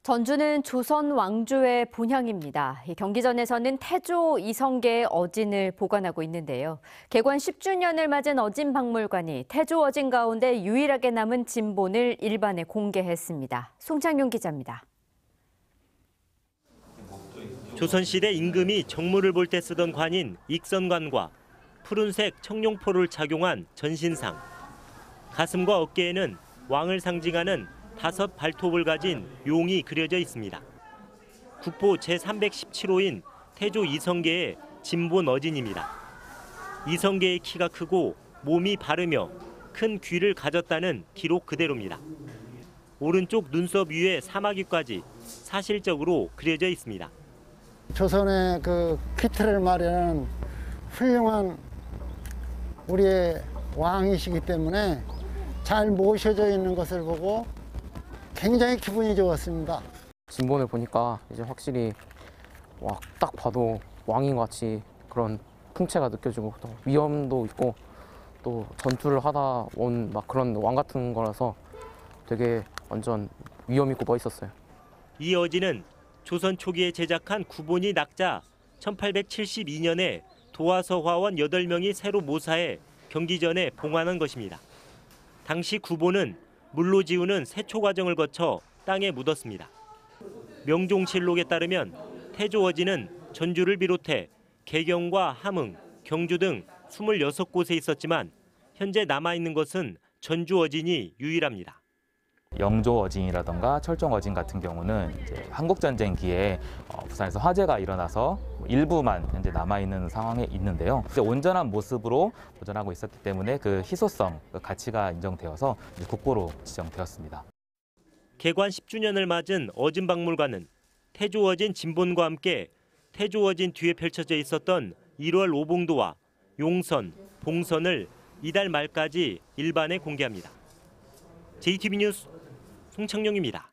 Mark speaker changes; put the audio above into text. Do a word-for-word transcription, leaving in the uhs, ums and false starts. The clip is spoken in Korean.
Speaker 1: 전주는 조선 왕조의 본향입니다. 경기전에서는 태조 이성계의 어진을 보관하고 있는데요. 개관 십 주년을 맞은 어진박물관이 태조 어진 가운데 유일하게 남은 진본을 일반에 공개했습니다. 송창용 기자입니다.
Speaker 2: 조선시대 임금이 정무를 볼 때 쓰던 관인 익선관과 푸른색 청룡포를 착용한 전신상, 가슴과 어깨에는 왕을 상징하는 다섯 발톱을 가진 용이 그려져 있습니다. 국보 제삼백십칠 호인 태조 이성계의 진본 어진입니다. 이성계의 키가 크고 몸이 바르며 큰 귀를 가졌다는 기록 그대로입니다. 오른쪽 눈썹 위에 사마귀까지 사실적으로 그려져 있습니다.
Speaker 3: 조선의 그 퀴트를 마련한 훌륭한 우리의 왕이시기 때문에 잘 모셔져 있는 것을 보고 굉장히 기분이 좋았습니다.
Speaker 4: 진본을 보니까 이제 확실히 와, 딱 봐도 왕인 것 같이 그런 풍채가 느껴지고 또 위엄도 있고 또 전투를 하다 온 막 그런 왕 같은 거라서 되게 완전 위엄 있고 멋있었어요.
Speaker 2: 이 어진은 조선 초기에 제작한 구본이 낙자 천팔백칠십이 년에 도화서 화원 여덟 명이 새로 모사해 경기전에 봉환한 것입니다. 당시 구본은 물로 지우는 세초 과정을 거쳐 땅에 묻었습니다. 명종실록에 따르면 태조 어진은 전주를 비롯해 개경과 함흥, 경주 등 스물여섯 곳에 있었지만 현재 남아있는 것은 전주 어진이 유일합니다.
Speaker 5: 영조 어진이라던가 철종 어진 같은 경우는 이제 한국전쟁기에 부산에서 화재가 일어나서 일부만 현재 남아있는 상황에 있는데요. 온전한 모습으로 보존하고 있었기 때문에 그 희소성, 그 가치가 인정되어서 국보로 지정되었습니다.
Speaker 2: 개관 십 주년을 맞은 어진박물관은 태조 어진 진본과 함께 태조 어진 뒤에 펼쳐져 있었던 일월 오봉도와 용선, 봉선을 이달 말까지 일반에 공개합니다. 제이티비 뉴스 송창용입니다.